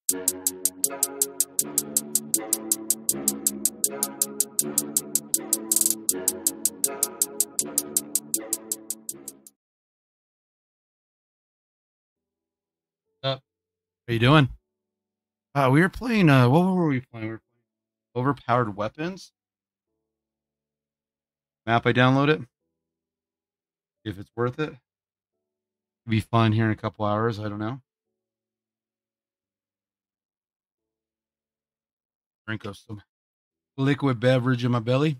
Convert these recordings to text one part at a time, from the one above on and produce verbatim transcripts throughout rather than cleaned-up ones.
Up. How you doing? Uh, we were playing. Uh, what were we playing? We were playing Overpowered Weapons. Map. I download it. If it's worth it, be fun here in a couple hours. I don't know. Drink of some liquid beverage in my belly.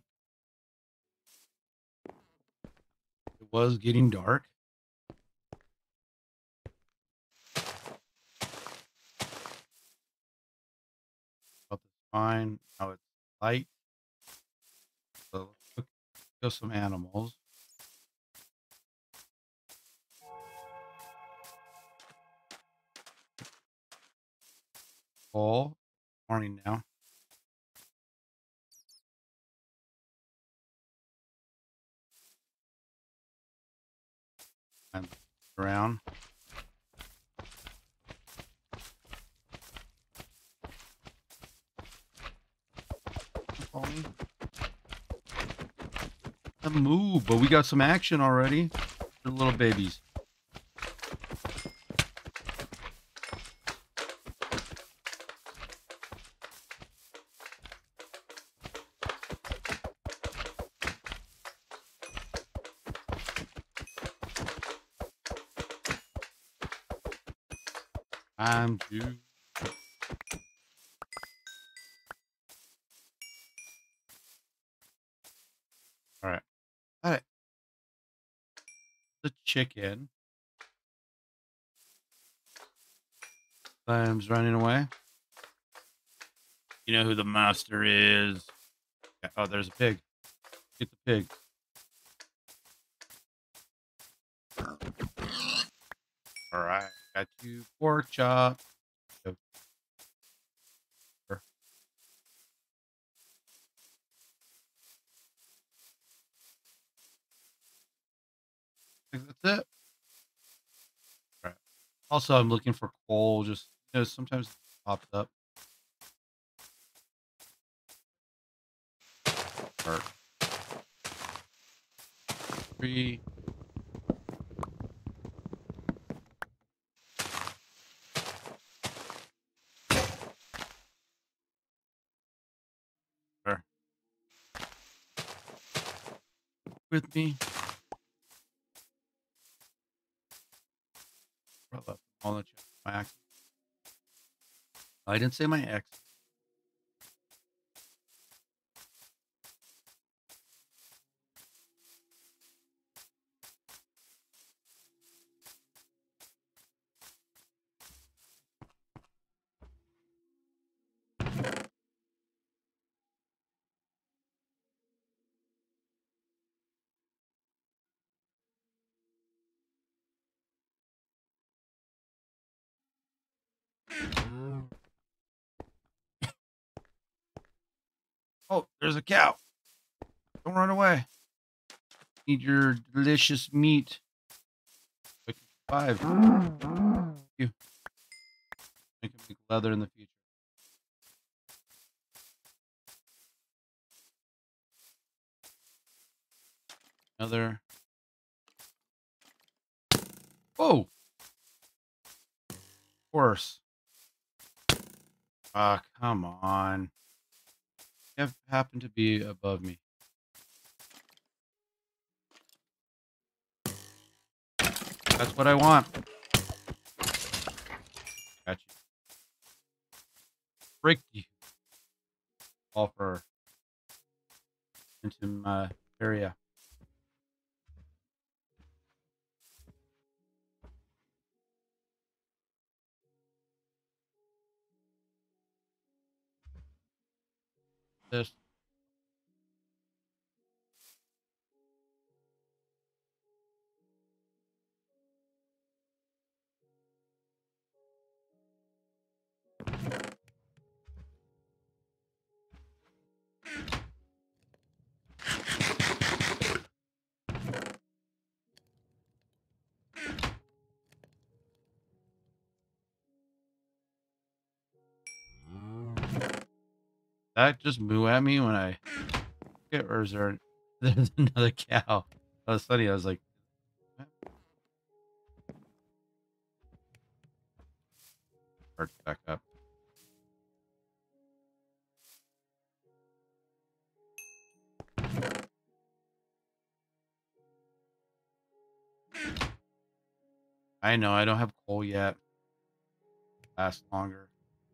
It was getting dark. Felt it's fine. Now it's light. So let's go some animals. Fall. Morning now. I'm around. A move, but we got some action already. They're little babies. I'm due. All right. All right. The chicken. Lamb's running away. You know who the master is. Oh, there's a pig. Get the pig. All right. Got you pork chop. I think that's it. All right. Also, I'm looking for coal. Just, you know, sometimes it pops up. Or three. There. With me. All the my ex. I didn't say my ex. Oh, there's a cow. Don't run away. Need your delicious meat. Five. You. Make it make leather in the future. Another. Whoa. Horse. Ah, oh, come on. You have happened to be above me. That's what I want. Got you. Break you. Offer into my area. This. That just moo at me when I get, or is there there's another cow? That was funny. I was like, start back up. I know I don't have coal yet. Last longer.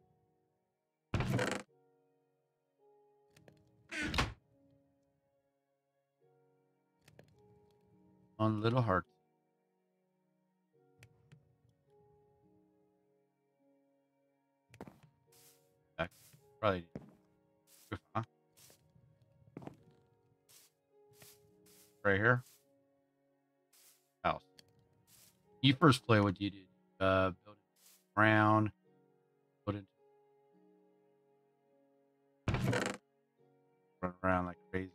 On little heart. Back. Probably. Huh? Right here. House. You first play, what do you do? Uh, build it around. Put it. Run around like crazy.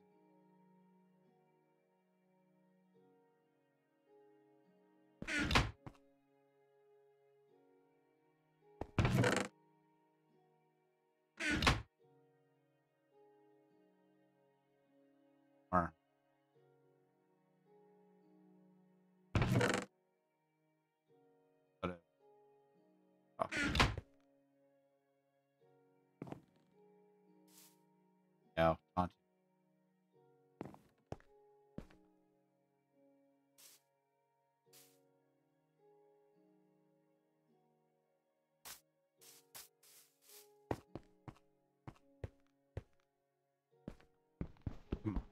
Or, put it. Oh. Yeah. Taunt. Come on.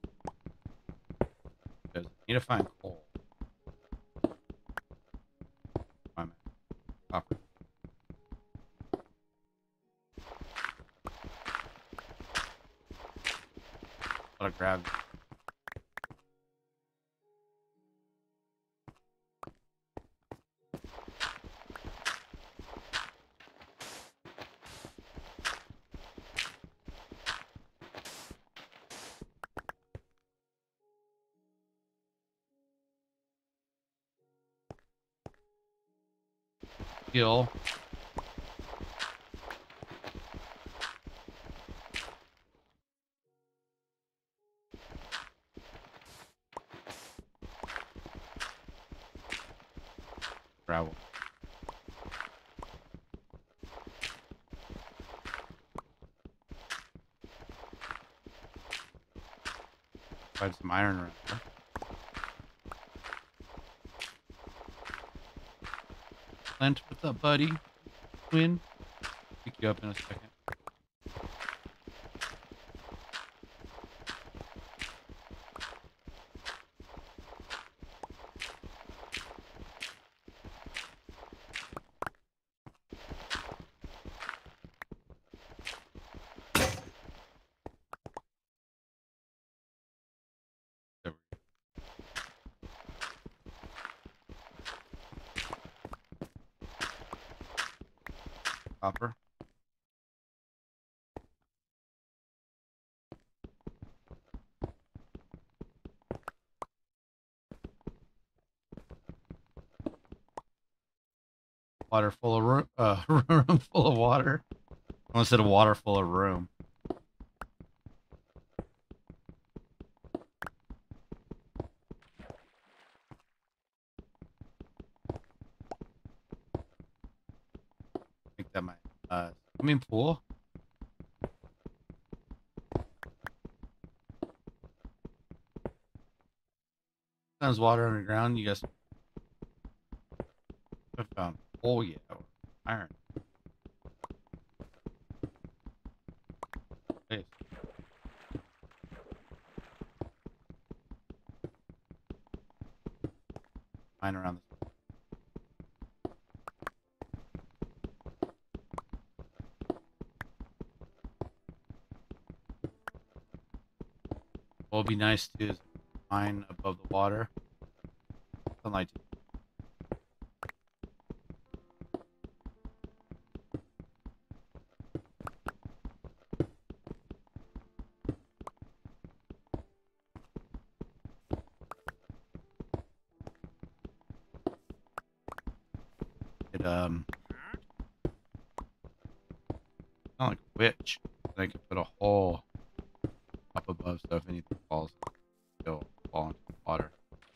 Because I need to find coal. I'm copper. A lot of gravity. Skill. Gravel. Find some iron around here. Clint, what's up, buddy? Twin. Pick you up in a second. There we go. Copper. Water full of room. Uh, room full of water. I almost said a water full of room. I think that might. Uh, swimming pool. There's water underground. You guys have found. Oh yeah, iron. Hey. Mine around this. What would be nice too is mine above the water. Sunlight. It um. Not like a witch. I can put a hole up above so if anything falls, it'll fall into the water.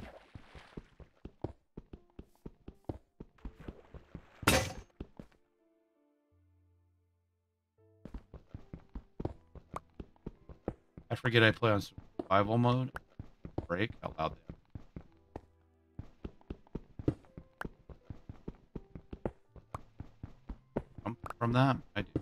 I forget I play on survival mode. Break. How loud they come from that. I do.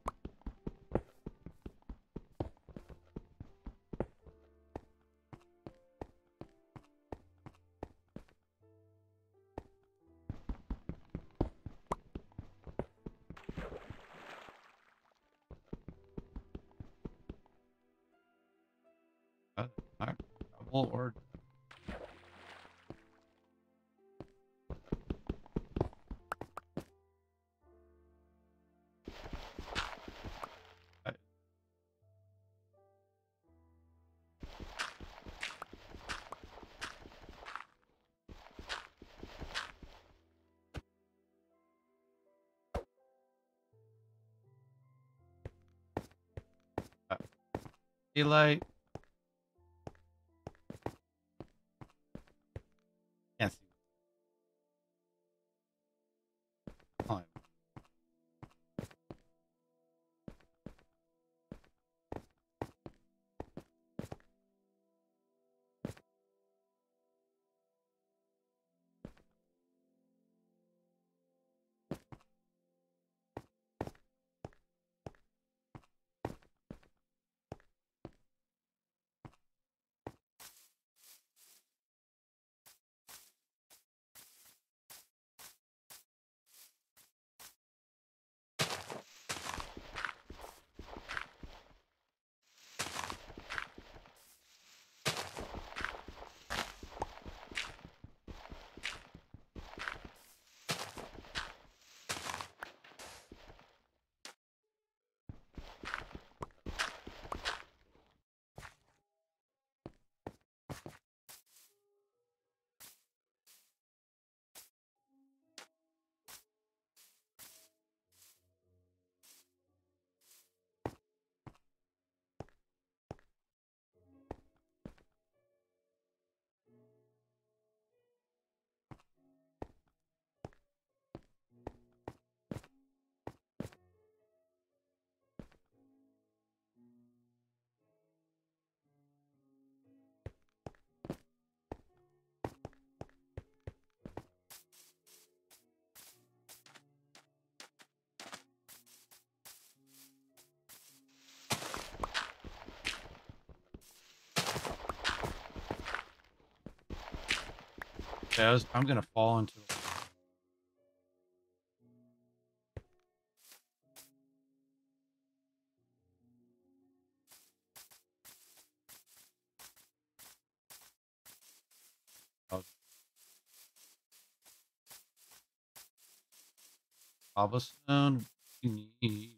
Uh, I- Double or I, I, daylight. Can't see. Oh, yeah, I was, I'm gonna fall into. The, cobblestone. We need.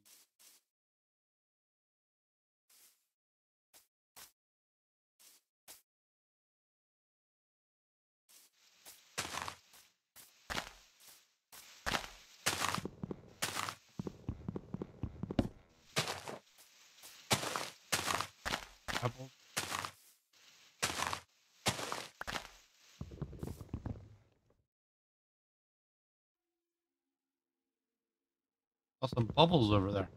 Apple. Oh, some bubbles over there.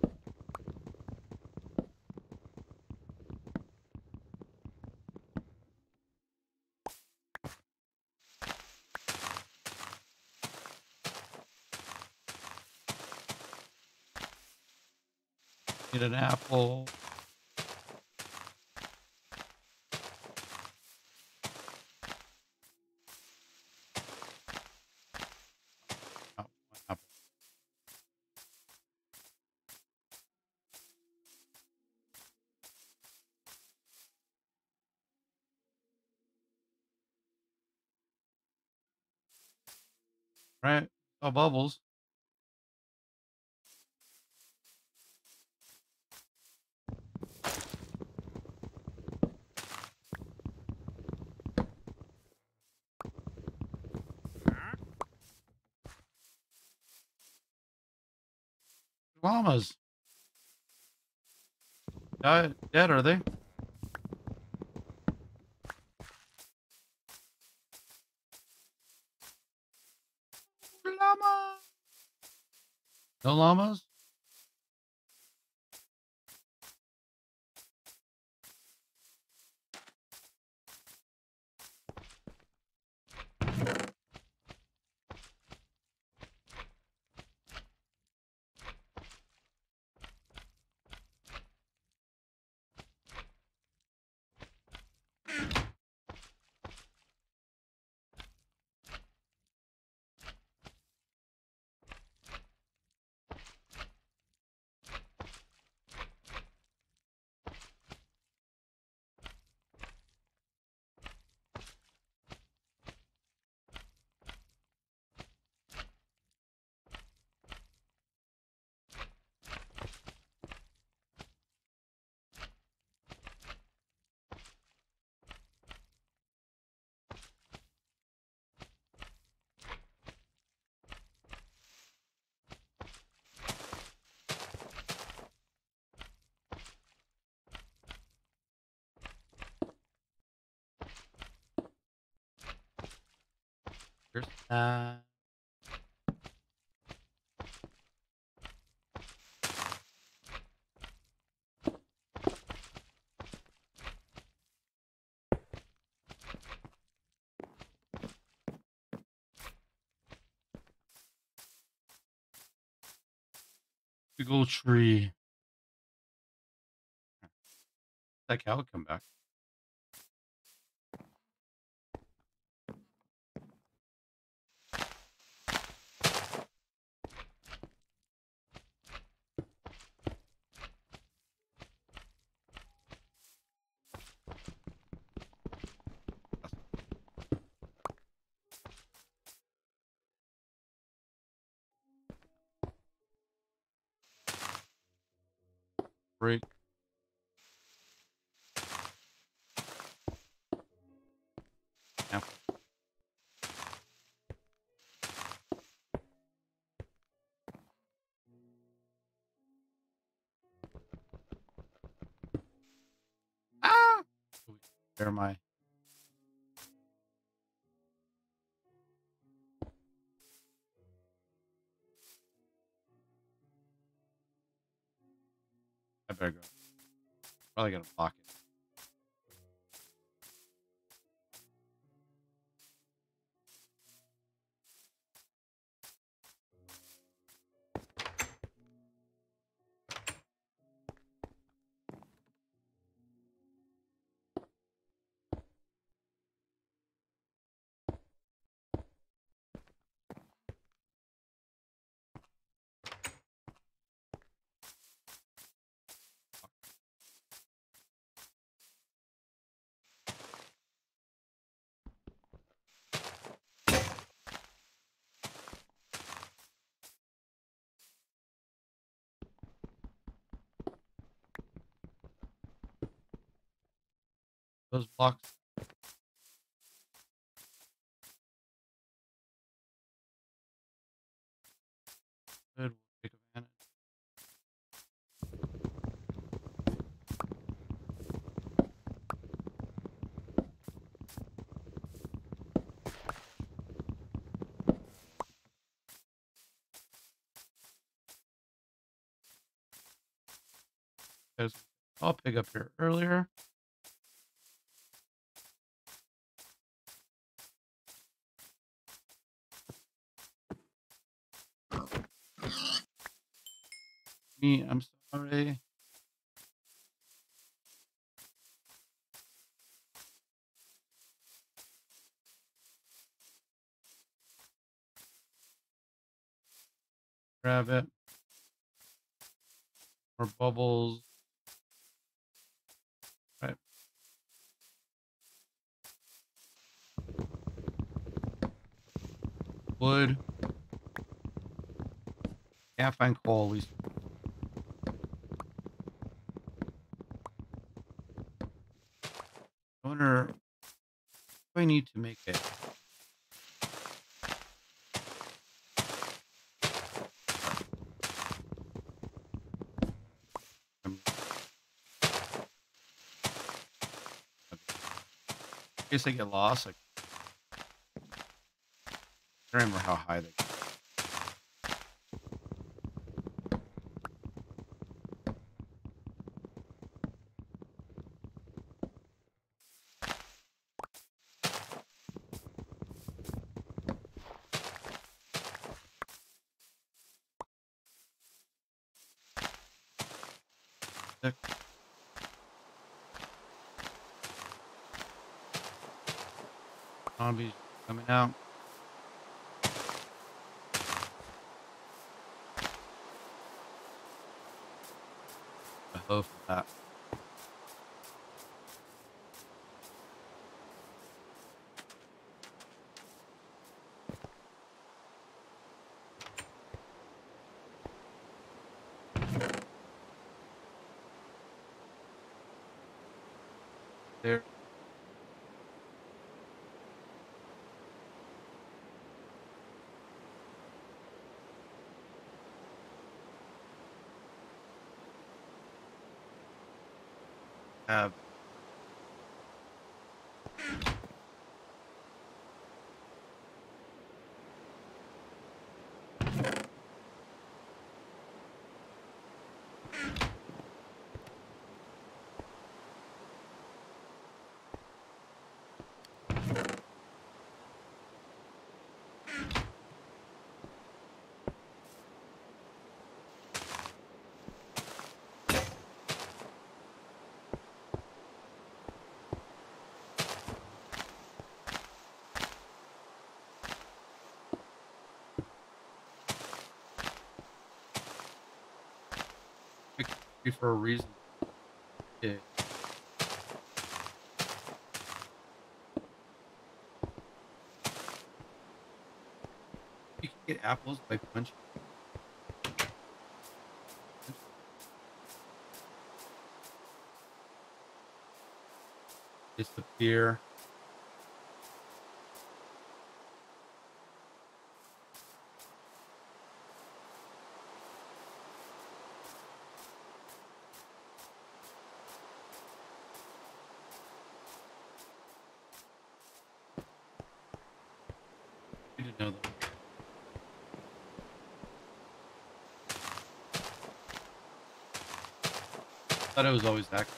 Need an apple. Oh, one apple. Right. Oh, bubbles. Llamas. Uh, dead, are they? Llama! No llamas? There's that. Big old tree. That cow would come back. Break. Yeah. Ah! Where am I? I better go. Probably gonna block it. Those blocks. Good. We'll take advantage. Because I'll pick up here earlier. Me, I'm sorry. Grab it. More bubbles. Right. Wood. Can't find coal. At least. I wonder if I need to make it. Um, case they get lost, like I don't remember how high they go. Sick. Zombies coming out. I hope for that. There. Have picked for a reason. Yeah. You can get apples by punching. Disappear. You didn't know that. Thought it was always active.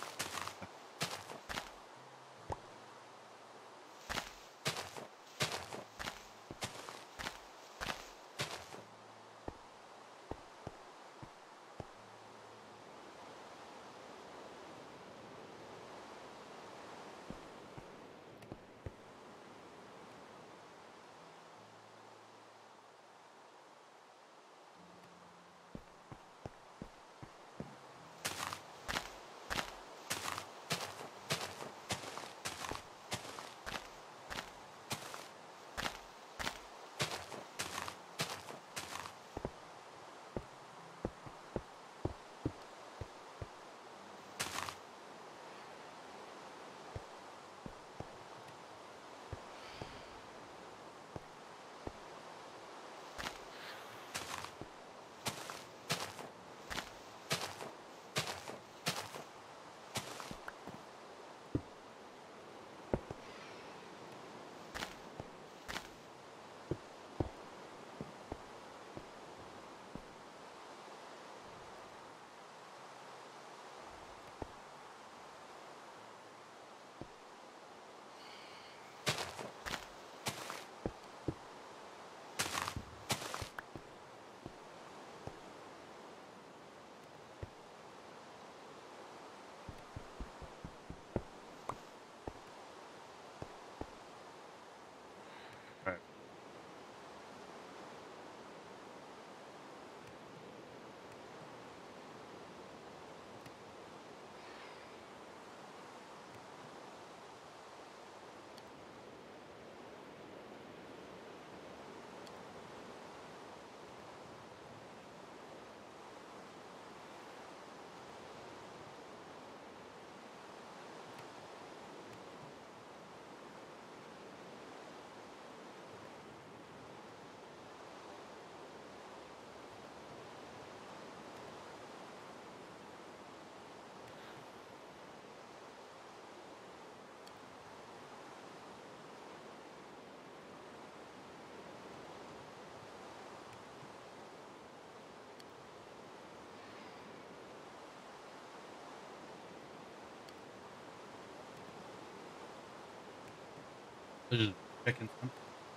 I was just checking something.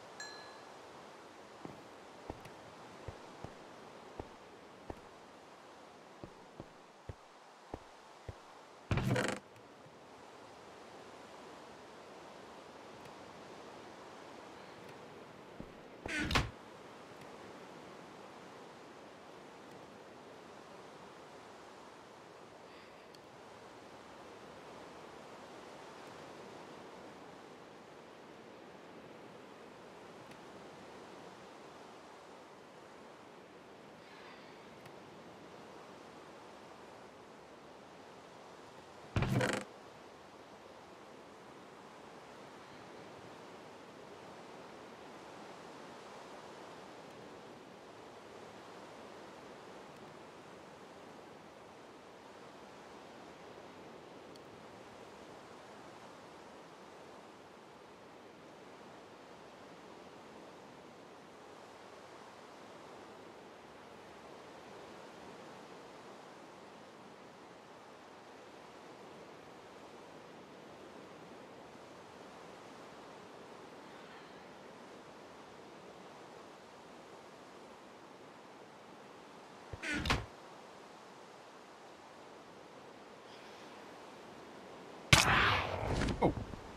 Oh,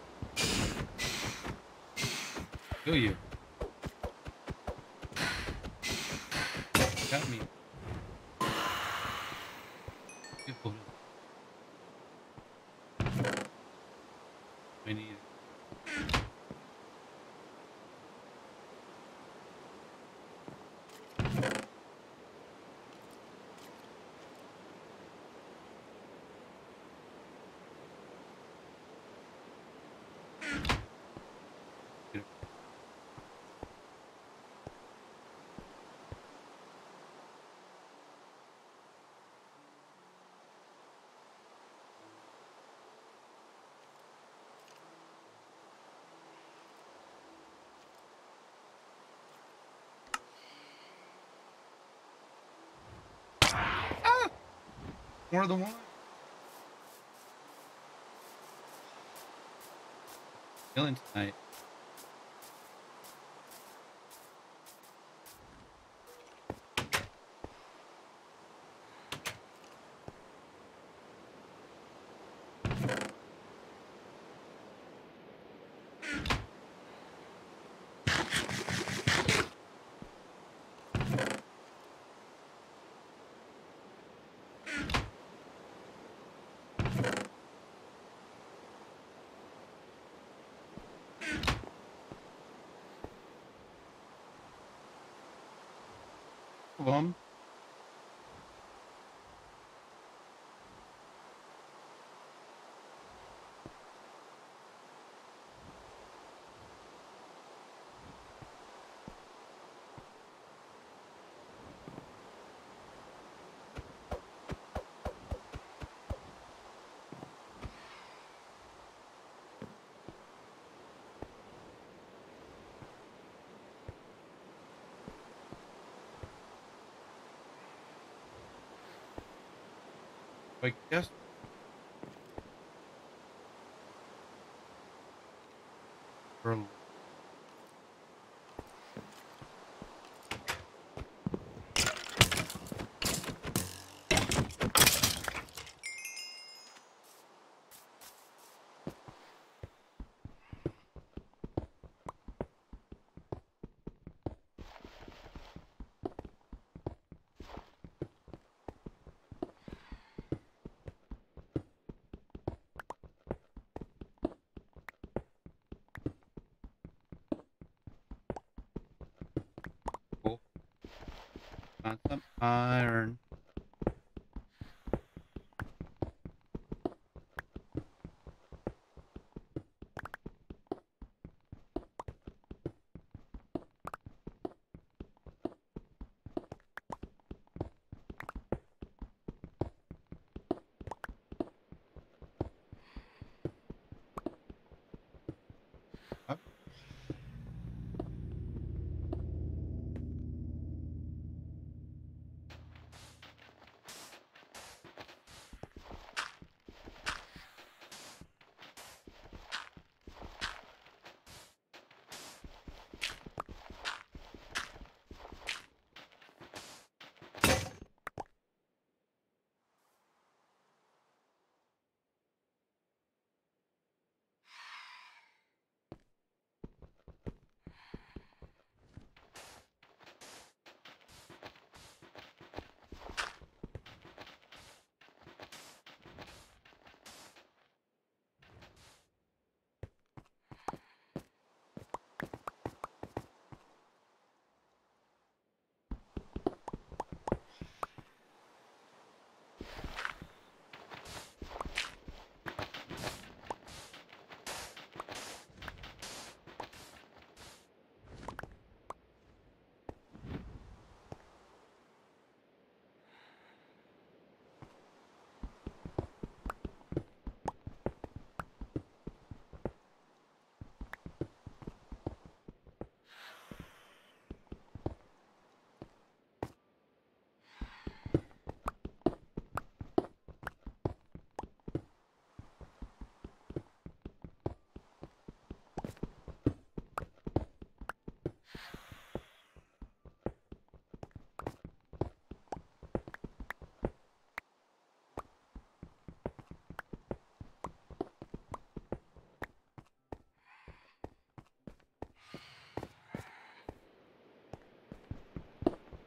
kill you. Got me. Beautiful. I need it. Ah! More than one. Killing tonight. Of them. I guess. For a cool. Found some iron. Up.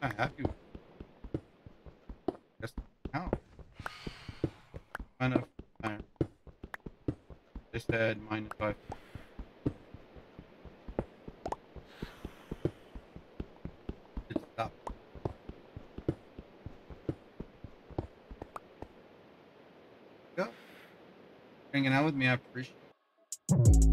Not happy with it. That's how. Enough time. They said minus five. It stopped. Go. Hanging out with me, I appreciate it.